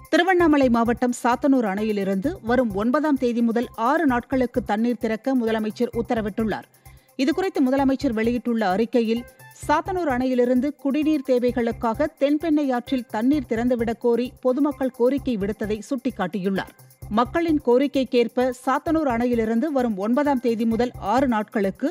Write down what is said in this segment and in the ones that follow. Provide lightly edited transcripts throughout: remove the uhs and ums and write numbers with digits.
திருவண்ணாமலை மாவட்டம் சாத்தனூர் அணையிலிருந்து வரும் 9ஆம் தேதி முதல் 6 நாட்களுக்கு தண்ணீர் திறக்க முதலமைச்சர் உத்தரவிட்டுள்ளார். இதுகுறித்து முதலமைச்சர் வெளியிட்டுள்ள அறிக்கையில், சாத்தனூர் அணையிலிருந்து குடிநீர் தேவைகளுக்காக தென்பெண்ணை ஆற்றில் தண்ணீர் திறந்துவிடக் கோரி பொதுமக்கள் கோரிக்கை விடுத்ததை சுட்டிக்காட்டியுள்ளார். மக்களின் கோரிக்கைக்கேற்ப சாத்தனூர் அணையிலிருந்து வரும் 9ஆம் தேதி முதல் 6 நாட்களுக்கு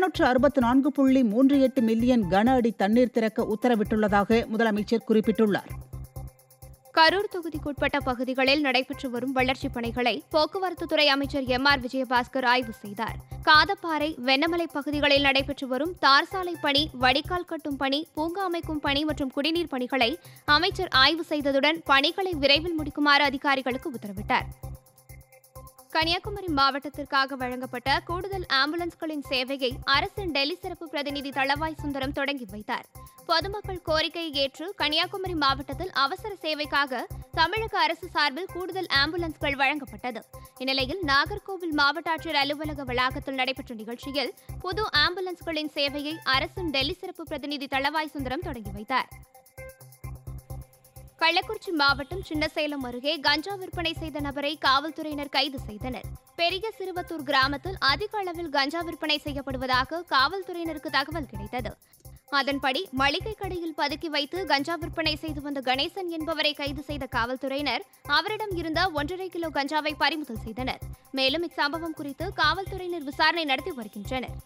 264.38 மில்லியன் கன அடி தண்ணீர் திறக்க உத்தரவிட்டுள்ளதாக முதலமைச்சர் குறிப்பிட்டுள்ளார். கரூர் தொகுதிக்குட்பட்ட பகுதிகளில் நடைபெற்று வரும் வளர்ச்சிப் பணிகளை போக்குவரத்துத்துறை அமைச்சர் எம்.ஆர். விஜயபாஸ்கர் ஆய்வு செய்தார். காதப்பாறை, வெண்ணமலை பகுதிகளில் நடைபெற்று வரும் தார் சாலை பணி, வடிகால் கட்டும் பணி, பூங்கா அமைக்கும் பணி மற்றும் குடிநீர் பணிகளை அமைச்சர் ஆய்வு செய்ததுடன் பணிகளை விரைவில் முடிக்குமாறு அதிகாரிகளுக்கு உத்தரவிட்டார். கன்னியாகுமரி மாவட்டத்திற்காக வழங்கப்பட்ட கூடுதல் ஆம்புலன்ஸ்களின் சேவையை அரசின் டெல்லி சிறப்பு பிரதிநிதி தளவாய் சுந்தரம் தொடங்கி வைத்தார். பொதுமக்கள் கோரிக்கையை ஏற்று கன்னியாகுமரி மாவட்டத்தில் அவசர சேவைக்காக தமிழக அரசு சார்பில் கூடுதல் ஆம்புலன்ஸ்கள் வழங்கப்பட்டது. இந்நிலையில் நாகர்கோவில் மாவட்ட ஆட்சியர் அலுவலக வளாகத்தில் நடைபெற்ற நிகழ்ச்சியில் புது ஆம்புலன்ஸ்களின் சேவையை அரசின் டெல்லி சிறப்பு பிரதிநிதி தளவாய் சுந்தரம் தொடங்கி வைத்தார். கள்ளக்குறிச்சி மாவட்டம் சின்னசேலம் அருகே கஞ்சா விற்பனை செய்த நபரை காவல்துறையினர் கைது செய்தனர். பெரிய சிறுவத்தூர் கிராமத்தில் அதிக அளவில் கஞ்சா விற்பனை செய்யப்படுவதாக காவல்துறையினருக்கு தகவல் கிடைத்தது. அதன்படி மளிகை கடையில் பதுக்கி வைத்து கஞ்சா விற்பனை செய்து வந்த கணேசன் என்பவரை கைது செய்த காவல்துறையினர் அவரிடம் இருந்த 1.5 கிலோ கஞ்சாவை பறிமுதல் செய்தனர். மேலும் இச்சம்பவம் குறித்து காவல்துறையினர் விசாரணை நடத்தி வருகின்றனர்.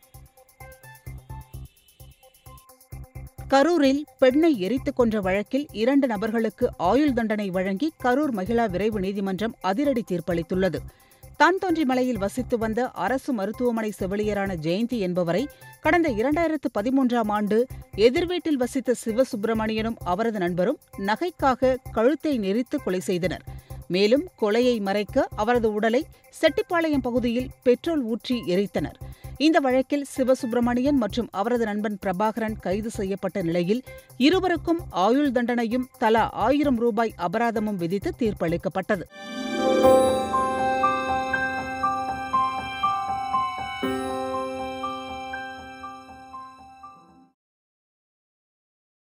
கரூரில் பெண்ணை எரித்துக் கொன்ற வழக்கில் 2 நபர்களுக்கு ஆயுள் தண்டனை வழங்கி கரூர் மகிழா விரைவு நீதிமன்றம் அதிரடி தீர்ப்பளித்துள்ளது. தான்தோன்றி மலையில் வசித்து வந்த அரசு மருத்துவமனை செவிலியரான ஜெயந்தி என்பவரை கடந்த 2013ஆம் ஆண்டு எதிர்வீட்டில் வசித்த சிவசுப்பிரமணியனும் அவரது நண்பரும் நகைக்காக கழுத்தை நெரித்து கொலை செய்தனர். மேலும் கொலையை மறைக்க அவரது உடலை செட்டிப்பாளையம் பகுதியில் பெட்ரோல் ஊற்றி எரித்தனர். இந்த வழக்கில் சிவசுப்பிரமணியன் மற்றும் அவரது நண்பன் பிரபாகரன் கைது செய்யப்பட்ட நிலையில் இருவருக்கும் ஆயுள் தண்டனையும் தலா 1000 ரூபாய் அபராதமும் விதித்து தீர்ப்பளிக்கப்பட்டது.